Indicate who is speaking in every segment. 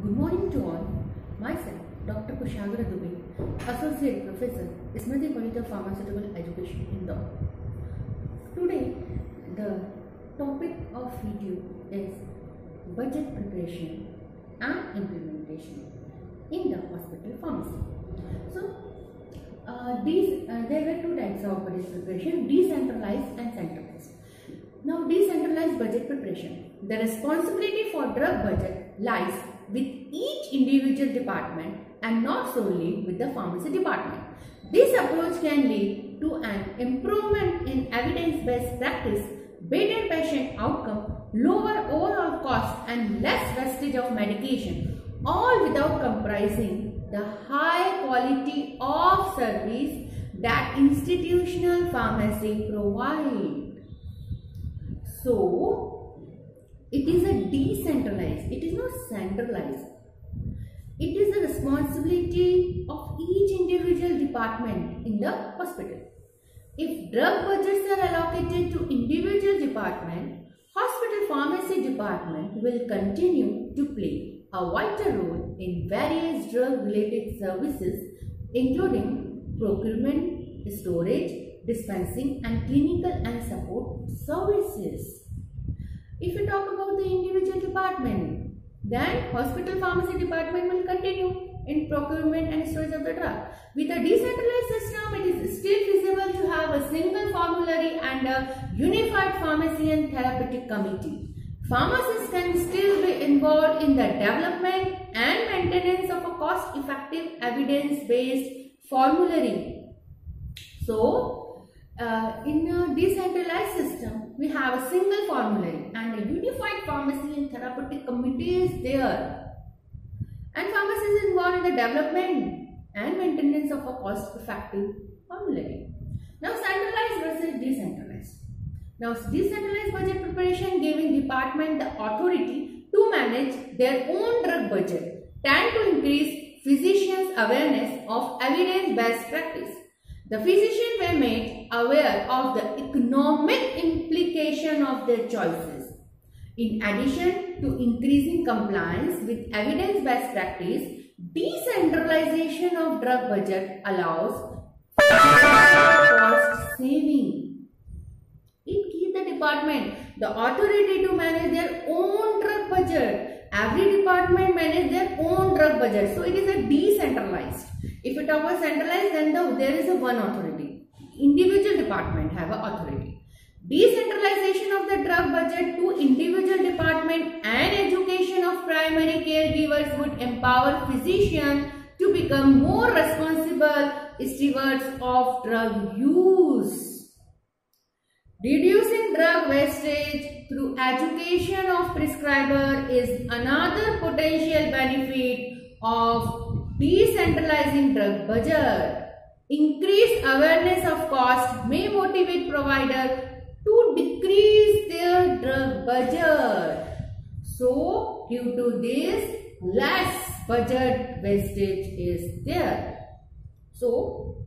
Speaker 1: Good morning to all. Myself, Dr. Kushagra Dubey, Associate Professor, Smriti College of Pharmaceutical Education, Indore. Today, the topic of video is budget preparation and implementation in the hospital pharmacy. So, there were two types of budget preparation: decentralized and centralized. Now, decentralized budget preparation. The responsibility for drug budget lies with each individual department and not solely with the pharmacy department. This approach can lead to an improvement in evidence-based practice, better patient outcome, lower overall cost and less wastage of medication, all without compromising the high quality of service that institutional pharmacy provide. So, it is a decentralized, it is not centralized. It is the responsibility of each individual department in the hospital. If drug budgets are allocated to individual department, hospital pharmacy department will continue to play a vital role in various drug related services including procurement, storage, dispensing and clinical and support services. If we talk about the individual department, then hospital pharmacy department will continue in procurement and storage of the drug. With a decentralized system, it is still feasible to have a single formulary and a unified pharmacy and therapeutic committee. Pharmacists can still be involved in the development and maintenance of a cost-effective evidence-based formulary. So, in a decentralized system, we have a single formulary and a unified pharmacy and therapeutic committee is there. And pharmacy is involved in the development and maintenance of a cost-effective formulary. Now, centralized versus decentralized. Now, decentralized budget preparation giving department the authority to manage their own drug budget tend to increase physicians' awareness of evidence-based practice. The physician were made aware of the economic implication of their choices. In addition to increasing compliance with evidence-based practice, decentralization of drug budget allows cost saving. It gives the department the authority to manage their own drug budget. Every department manages their own drug budget. So, it is a decentralized. If we talk about centralized, then there is a one authority. Individual department have an authority. Decentralization of the drug budget to individual department and education of primary caregivers would empower physicians to become more responsible stewards of drug use. Reducing drug wastage through education of prescriber is another potential benefit of decentralizing drug budget. Increased awareness of cost may motivate providers to decrease their drug budget. So, due to this, less budget wastage is there. So,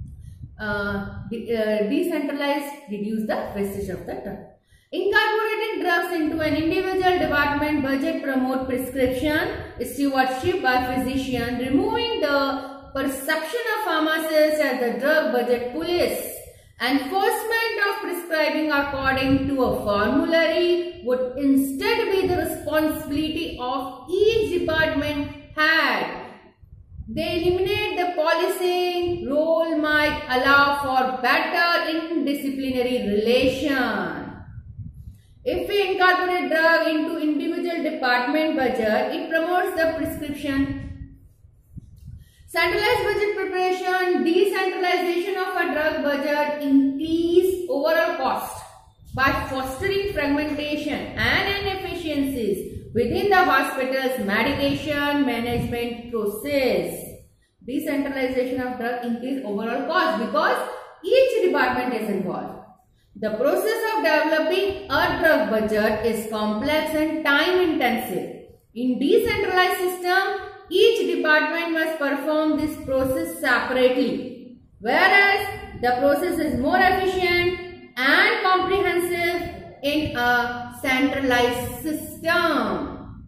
Speaker 1: decentralized reduce the wastage of the drug. Incorporating drugs into an individual department budget promote prescription stewardship by physician, removing the perception of pharmacists as the drug budget police. Enforcement of prescribing according to a formulary would instead be the responsibility of each department head. They eliminate the policing role might allow for better interdisciplinary relation. If we incorporate drug into individual department budget, it promotes the prescription. Centralized budget preparation, decentralization of a drug budget increase overall cost by fostering fragmentation and inefficiencies within the hospital's medication management process. Decentralization of drug increase overall cost because each department is involved. The process of developing a drug budget is complex and time intensive. In decentralized system, each department must perform this process separately, whereas the process is more efficient and comprehensive in a centralized system.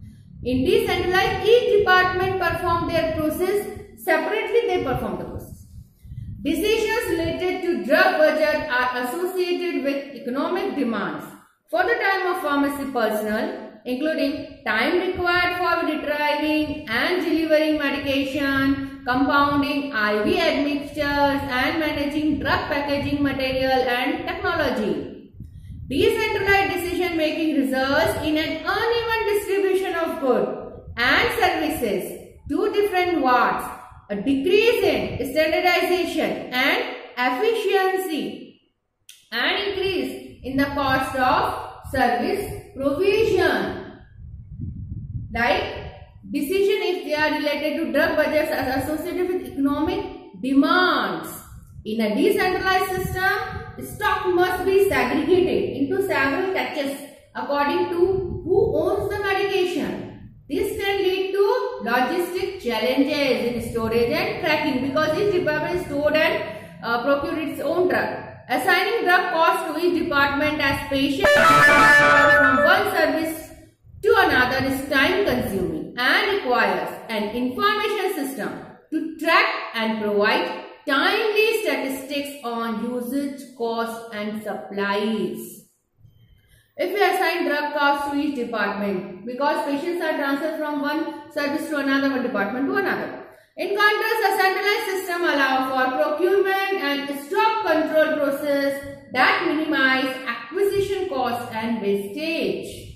Speaker 1: In decentralized, each department perform their process separately. They perform the process. Decisions related to drug budget are associated with economic demands for the time of pharmacy personnel, including time required for retrieving and delivering medication, compounding IV admixtures, and managing drug packaging material and technology. Decentralized decision making results in an uneven distribution of goods and services to different wards, a decrease in standardization and efficiency, and increase in the cost of service provision. Like decision, if they are related to drug budgets, are associated with economic demands. In a decentralized system, stock must be segregated into several caches according to who owns the medication. This can lead to logistic challenges in storage and tracking, because each department stored and procured its own drug. Assigning drug cost to each department as patients from one service to another is time consuming and requires an information system to track and provide timely statistics on usage, cost and supplies. If we assign drug costs to each department, because patients are transferred from one service to another, one department to another. In contrast, a centralized system allows for procurement and stock control process that minimize acquisition cost and wastage.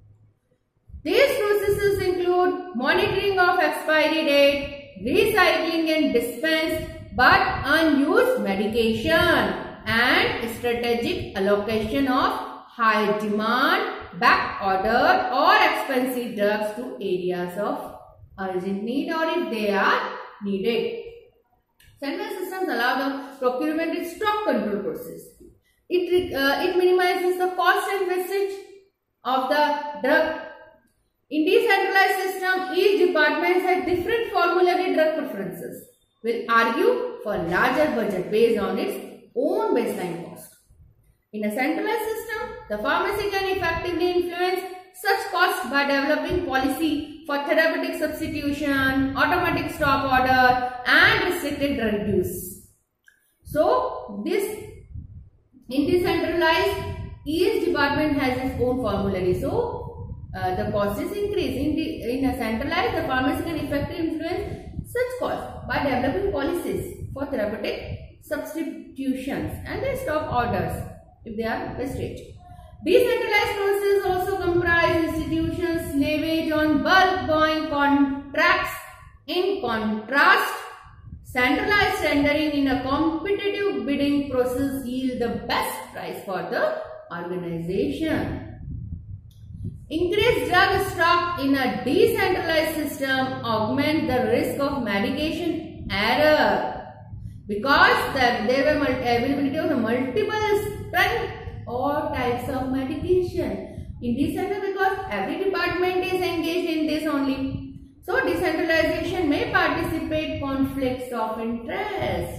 Speaker 1: These processes include monitoring of expiry date, recycling and dispense but unused medication, and strategic allocation of high demand, back order or expensive drugs to areas of urgent need or if they are needed. Centralized systems allow the procurement and stock control process. It minimizes the cost and wastage of the drug. In decentralized system, each department has different formulary drug preferences, will argue for larger budget based on its own baseline cost. In a centralized system, the pharmacy can effectively influence such costs by developing policy for therapeutic substitution, automatic stop order and restricted drug use. So, in decentralized, each department has its own formulary. So, the cost is increased. In a centralized, the pharmacy can effectively influence such costs by developing policies for therapeutic substitutions and their stop orders if they are restricted. Decentralized processes also comprise institutions leverage on bulk buying contracts. In contrast, centralized tendering in a competitive bidding process yield the best price for the organization. Increased drug stock in a decentralized system augment the risk of medication error, because there were availability of the multiple strength or types of medication. In decentralized, because every department is engaged in this only. So decentralization may participate conflicts of interest.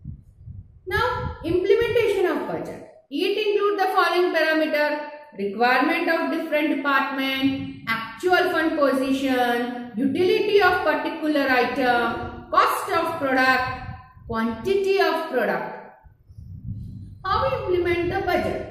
Speaker 1: Now, implementation of budget. It includes the following parameter: requirement of different department, actual fund position, utility of particular item, cost of product, quantity of product. How we implement the budget?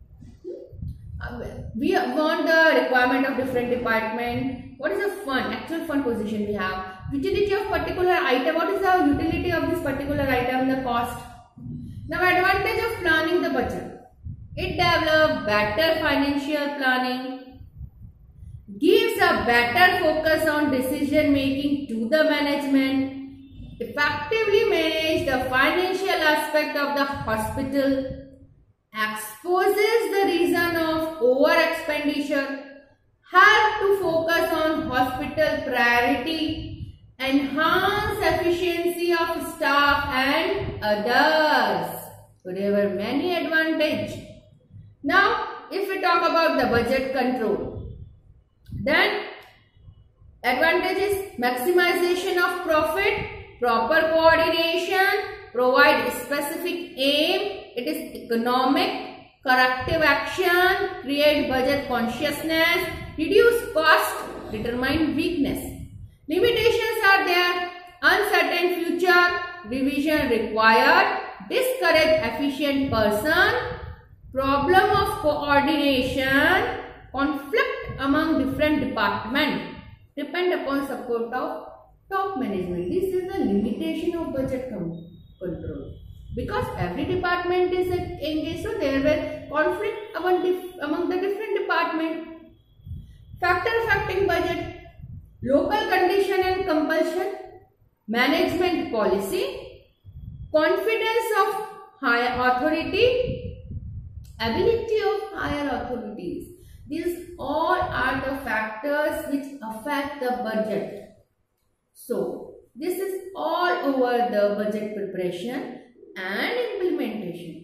Speaker 1: We want the requirement of different department. What is the fund? Actual fund position we have. Utility of particular item. What is the utility of this particular item? The cost. Now, advantage of planning the budget. It develops better financial planning, gives a better focus on decision making to the management, effectively manage the financial aspect of the hospital, exposes the reason of over expenditure, help to focus on hospital priority, enhance efficiency of staff and others. So there were many advantages. Now, if we talk about the budget control, then advantage is maximization of profit, proper coordination, provide specific aim, it is economic, corrective action, create budget consciousness, reduce cost, determine weakness. Limitations are there: uncertain future, revision required, discourage efficient person, problem of coordination, conflict among different departments, depend upon support of top management. This is the limitation of budget control. Because every department is engaged, so there were conflict among the different departments. Factor affecting budget: local condition and compulsion, management policy, confidence of higher authority, ability of higher authorities. These all are the factors which affect the budget. So, this is all over the budget preparation and implementation.